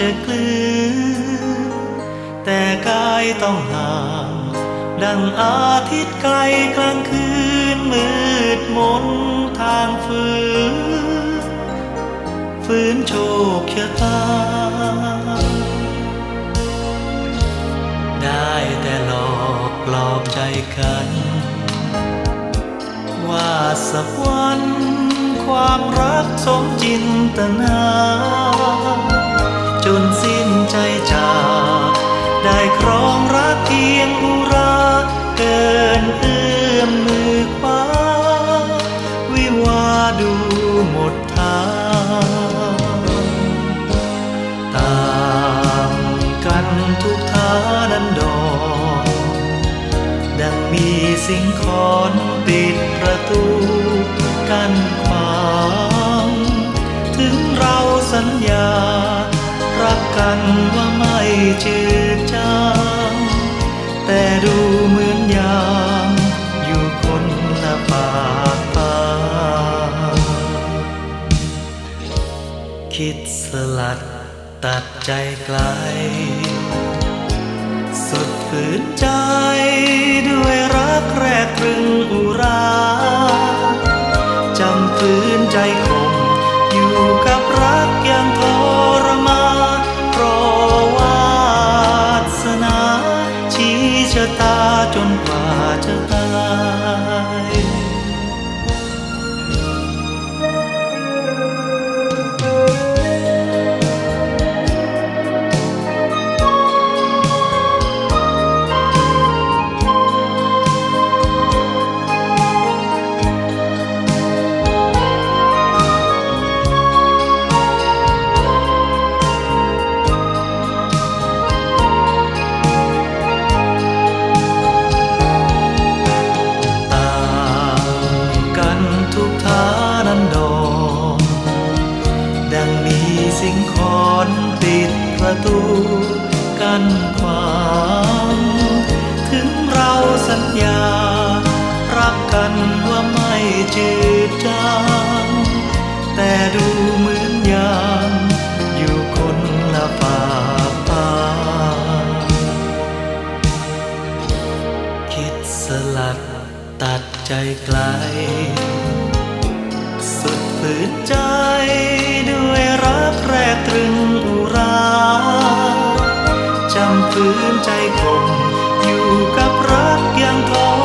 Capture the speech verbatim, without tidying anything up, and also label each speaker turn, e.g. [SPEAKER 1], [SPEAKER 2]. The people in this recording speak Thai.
[SPEAKER 1] จะกลืนแต่กายต้องห่างดังอาทิตย์ไกลกลางคืนมืดมนทางฝืนฝืนโชคชะตาได้แต่หลอกปลอบใจกันว่าสักวันความรักสมจินตนาจนสิ้นใจจากได้ครองรักเพียงอุราเกินเอื้อมมือคว้าวิวาดูหมดทางต่างกันทุกท่าดันดอนดังมีสิ่งขอนปิดประตูกั้นขวางถึงเราสัญญารักกันว่าไม่จืดจางแต่ดูเหมือนยามอยู่คนละปากฟ้าคิดสลัดตัดใจไกลสุดฝืนใจด้วยรักแรกตรึงอุราจำฝืนใจคงอยู่กับรักอย่างทรมานเพราะวาสนาชี้ชะตาจนกว่าจะตายสิ่งขอนปิดประตูกั้นขวางถึงเราสัญญารักกันว่าไม่จืดจางแต่ดูเหมือนยามอยู่คนละฝากฟ้าคิดสลัดตัดใจไกลสุดฝืนใจด้วยรักแรกตรึงอุราจำฝืนใจคงอยู่กับรักอย่างท